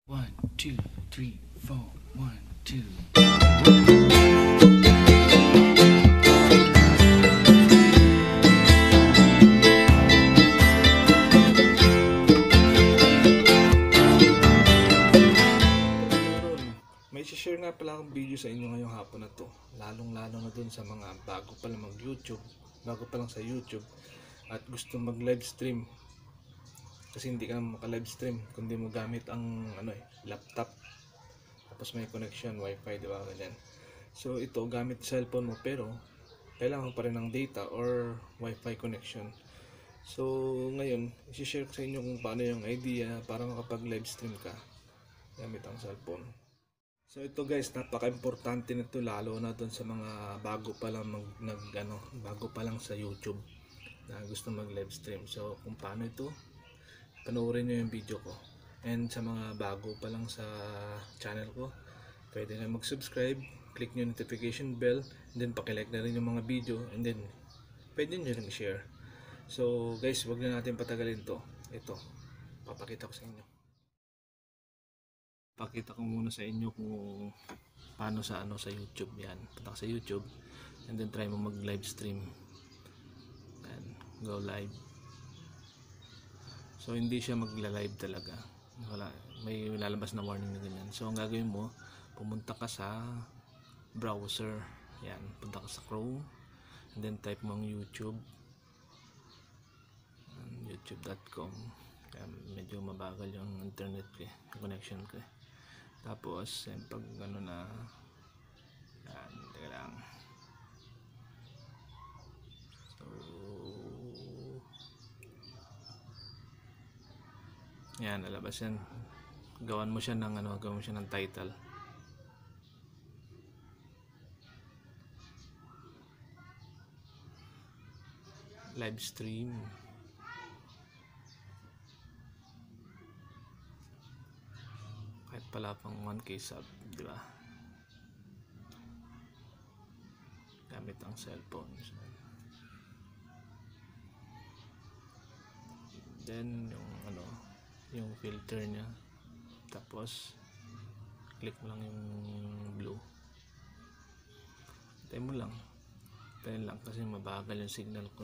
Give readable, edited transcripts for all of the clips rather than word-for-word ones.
One, two, three, four. One, two. May share nga pala akong video sa inyo ngayong hapon na to. Lalong-lalo na dun sa mga bago pa lang mag-YouTube, bago pa lang sa YouTube at gusto mag-live stream. Kasi hindi ka na maka-live stream kundi mo gamit ang laptop. Tapos may connection, wifi, di ba? Ganyan. So ito gamit cellphone mo pero kailangan pa rin ng data or wifi connection. So ngayon, i-share ko sa inyo kung paano yung idea para makapag-live stream ka gamit ang cellphone. So ito guys, napaka-importante nito lalo na doon sa mga bago pa lang bago pa lang sa YouTube na gusto mag-live stream. So kung paano ito, panoorin niyo yung video ko. And sa mga bago pa lang sa channel ko, pwede na mag-subscribe, click niyo notification bell, and then paki-like na rin yung mga video, and then pwede niyo rin i-share. So guys, wag na natin patagalin to. Ito, papakita ko sa inyo. Pakita ko muna sa inyo kung paano sa YouTube. Yan, punta ka sa YouTube and then try mo mag live stream. Yan, go live. So hindi siya magla-live talaga. Wala, may lalabas na warning na ganyan. So ang gagawin mo, pumunta ka sa browser. Yan, punta ka sa Chrome and then type mo ang YouTube. youtube.com. Medyo mabagal yung internet ko, yung connection ko. Tapos pag na yan, teka lang. So yan, lalabas yan. Gawan mo siya ng gawan mo siya ng title. Live stream. Kahit pala pang 1K sub, di ba? Gamit ang cellphone. Then yung filter niya. Tapos click mo lang yung blue. Tayo mo lang. Tayo lang kasi mabagal yung signal ko.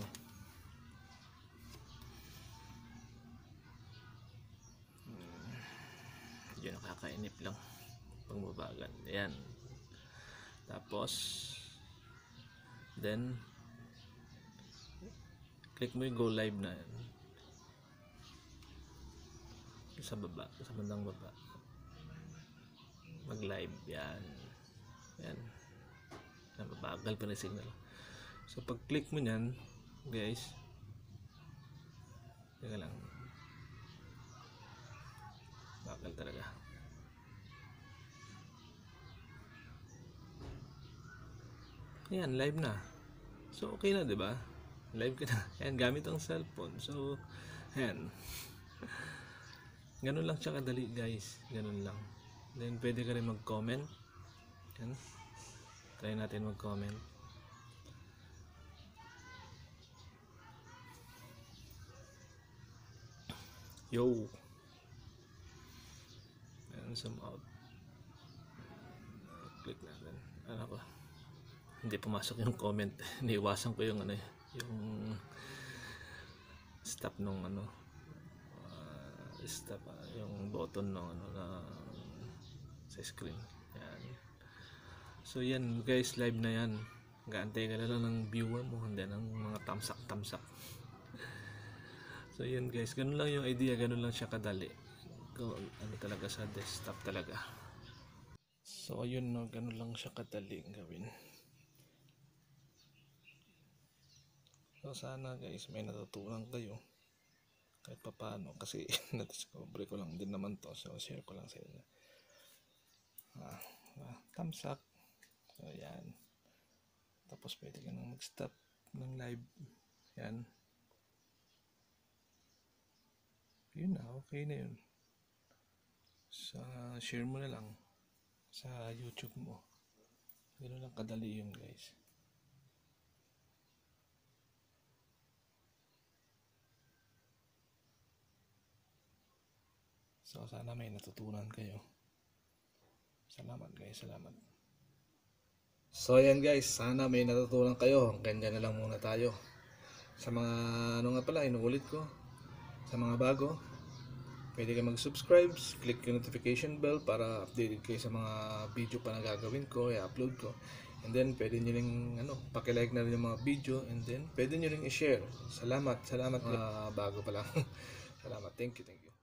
Yun, nakakainip lang pag mabagal. Ayan. Tapos then click mo yung go live na yan. Sa baba, sa bandang baba, mag live. Yan, yan, nababagal pa na signal. So pag click mo nyan guys, teka lang, bagal talaga. Ayan, live na. So okay na, diba? Live ka na. Ayan, gamit ang cellphone. So ayan. Ganun lang siya kadali guys. Ganun lang. Then pwede ka rin mag-comment. Ayan. Try natin mag-comment. Yo. Ayan, zoom out. Click natin. Ano ba? Hindi pumasok yung comment. Iniiwasan ko yung yung stop nung stop yung button no na sa screen. Yan. So yan guys, live na yan. Gaantay ka na lang ng viewer mo and then ng mga thumbs up. So yan guys, ganun lang yung idea, ganun lang siya kadali. Talaga sa desktop talaga. So ayun no, ganun lang siya kadali gawin. So sana guys may natutunan kayo kahit pa paano kasi na-discover ko lang din naman to, so share ko lang sa inyo. Thumbs up. So yan, tapos pwede ka nang mag-stop ng live. Yan, yun na, okay na yun. Share mo na lang sa YouTube mo. Ganoon lang kadali yun guys. So sana may natutunan kayo. Salamat guys, salamat. So ayan guys, sana may natutunan kayo. Ganyan na lang muna tayo. Sa mga ano nga pala, inuulit ko. Sa mga bago, pwede kayo mag-subscribe, click yung notification bell para updated kayo sa mga video pa na gagawin ko, i-upload ko. And then pwede nyo ring paki-like na rin yung mga video, and then pwede nyo ring i-share. Salamat, salamat bago pa lang. Salamat, thank you.